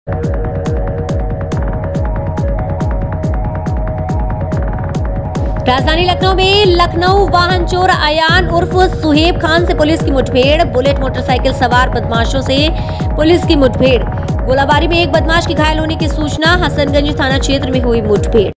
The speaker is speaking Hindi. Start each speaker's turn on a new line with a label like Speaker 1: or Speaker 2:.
Speaker 1: राजधानी लखनऊ में लखनऊ वाहन चोर अयान उर्फ सुहेब खान से पुलिस की मुठभेड़। बुलेट मोटरसाइकिल सवार बदमाशों से पुलिस की मुठभेड़। गोलाबारी में एक बदमाश के घायल होने की सूचना। हसनगंज थाना क्षेत्र में हुई मुठभेड़।